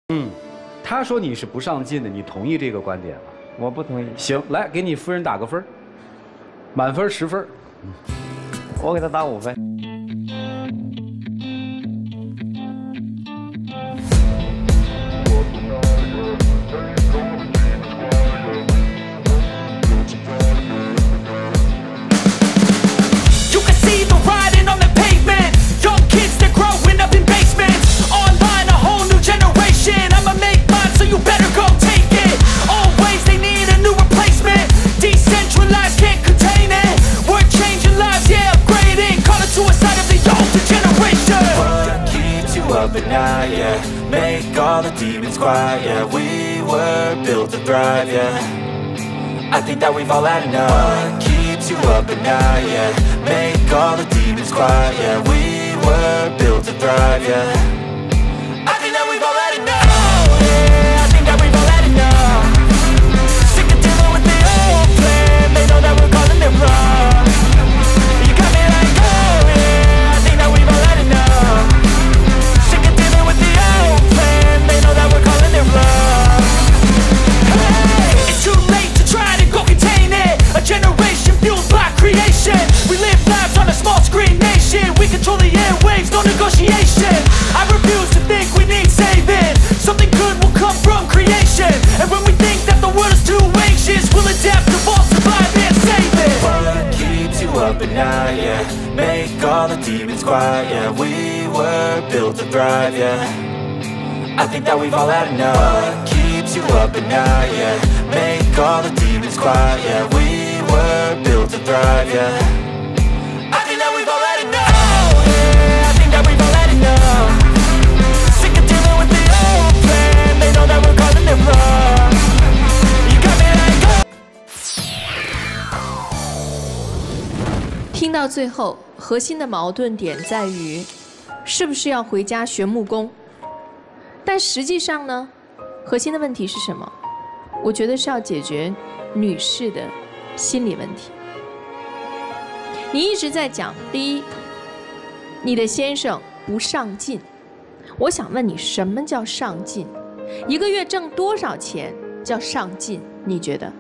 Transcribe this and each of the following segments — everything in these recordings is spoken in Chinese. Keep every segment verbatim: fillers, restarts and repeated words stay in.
嗯，他说你是不上进的，你同意这个观点吗？ 我不同意。 行，来给你夫人打个分，满分十分。 嗯，我给他打五分。 Up at night, yeah. Make all the demons quiet, yeah. We were built to thrive, yeah. I think that we've all had enough. What keeps you up at night, yeah. Make all the demons quiet, yeah. We were built to thrive, yeah. I think that we've all had enough, yeah. I think that we've all had enough. Sick of dealing with the old plan. They know that we're calling it wrong. You got me like, oh yeah. I think that we've all had enough. It's too late to try to go contain it. A generation fueled by creation. We live lives on a small screen nation. We control the airwaves, no negotiation. I refuse to think we need saving. Something good will come from creation. And when we think that the world is too anxious, we'll adapt, evolve, survive and save it. What keeps you up at night, yeah. Make all the demons quiet, yeah. We were built to thrive, yeah. I think that we've all had enough. What keeps you up at night, yeah. Make all the demons quiet, yeah. We were built to thrive, yeah. I think that we've all had enough, yeah. I think that we've all had enough. Sick of dealing with the old plan. They know that we're calling it wrong. You got me like, oh. 听到最后，核心的矛盾点在于，是不是要回家学木工？ 但实际上呢，核心的问题是什么？我觉得是要解决女士的心理问题。你一直在讲，第一，你的先生不上进。我想问你，什么叫上进？一个月挣多少钱叫上进？你觉得？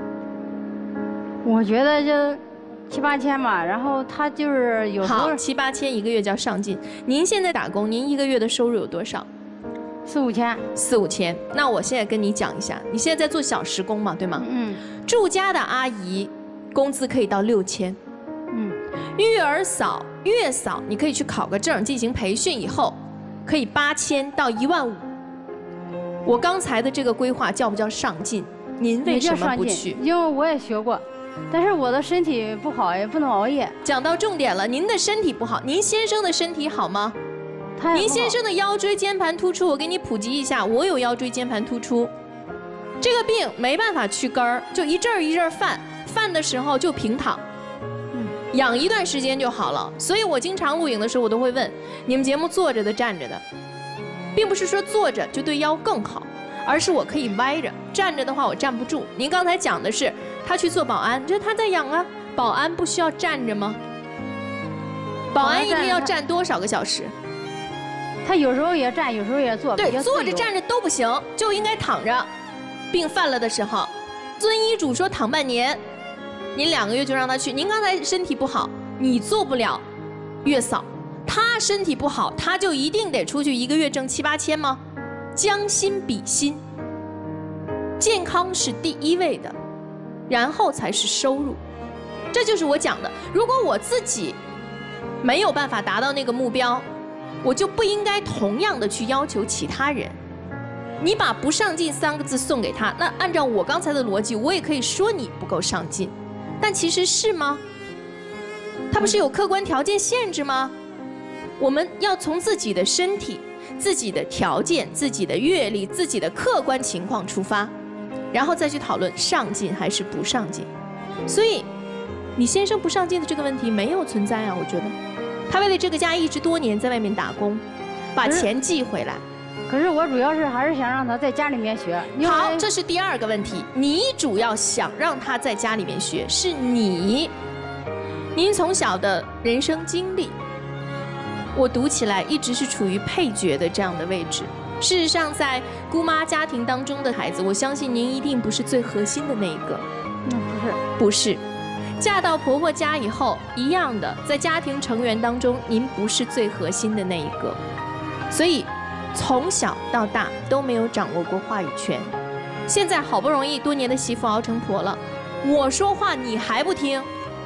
我觉得就七八千吧，然后他就是有时候好七八千一个月叫上进。您现在打工，您一个月的收入有多少？ 四五千， 四五千。那我现在跟你讲一下，你现在在做小时工嘛，对吗？ 嗯。 住家的阿姨，工资可以到六千。 嗯。 育儿嫂、月嫂，你可以去考个证，进行培训以后，可以八千到一万五。我刚才的这个规划叫不叫上进？您为什么不去？ 因为我也学过，但是我的身体不好，也不能熬夜。 讲到重点了，您的身体不好，您先生的身体好吗？ 您先生的腰椎间盘突出，我给你普及一下，我有腰椎间盘突出，这个病没办法去根儿，就一阵儿一阵儿犯，犯的时候就平躺，嗯，养一段时间就好了。所以我经常录影的时候，我都会问你们节目坐着的、站着的，并不是说坐着就对腰更好，而是我可以歪着，站着的话我站不住。您刚才讲的是他去做保安，这他在养啊，保安不需要站着吗？保安一天要站多少个小时？ 他有时候也站，有时候也坐。 对，坐着站着都不行，就应该躺着。病犯了的时候，遵医嘱说躺半年，您两个月就让他去。您刚才身体不好，你做不了月嫂，他身体不好，他就一定得出去一个月挣七八千吗？将心比心，健康是第一位的，然后才是收入。这就是我讲的。如果我自己没有办法达到那个目标， 我就不应该同样的去要求其他人。你把“不上进”三个字送给他，那按照我刚才的逻辑，我也可以说你不够上进，但其实是吗？他不是有客观条件限制吗？我们要从自己的身体、自己的条件、自己的阅历、自己的客观情况出发，然后再去讨论上进还是不上进。所以，你先生不上进的这个问题没有存在啊，我觉得。 他为了这个家一直多年在外面打工，把钱寄回来。 可是我主要是还是想让他在家里面学。 好，这是第二个问题。你主要想让他在家里面学，是你。您从小的人生经历，我读起来一直是处于配角的这样的位置。 事实上，在姑妈家庭当中的孩子，我相信您一定不是最核心的那一个。 那不是。 不是。嫁到婆婆家以后，一样的，在家庭成员当中，您不是最核心的那一个。所以，从小到大都没有掌握过话语权。现在好不容易多年的媳妇熬成婆了，我说话你还不听，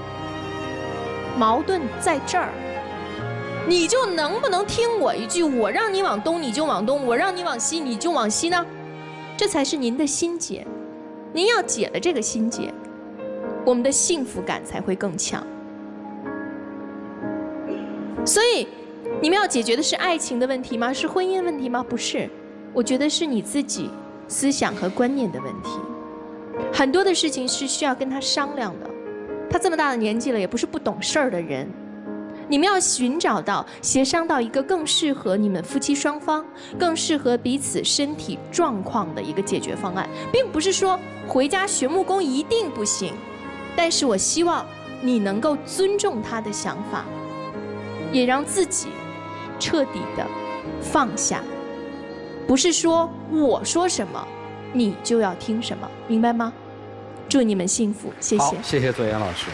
矛盾在这儿。你就能不能听我一句？我让你往东你就往东，我让你往西你就往西呢？这才是您的心结。您要解了这个心结，我们的幸福感才会更强。所以，你们要解决的是爱情的问题吗？是婚姻问题吗？不是，我觉得是你自己思想和观念的问题。很多的事情是需要跟他商量的。他这么大的年纪了，也不是不懂事儿的人。你们要寻找到、协商到一个更适合你们夫妻双方、更适合彼此身体状况的一个解决方案，并不是说回家学木工一定不行，但是我希望你能够尊重他的想法，也让自己彻底的放下，不是说我说什么你就要听什么，明白吗？祝你们幸福，谢谢。 好，谢谢左岩老师。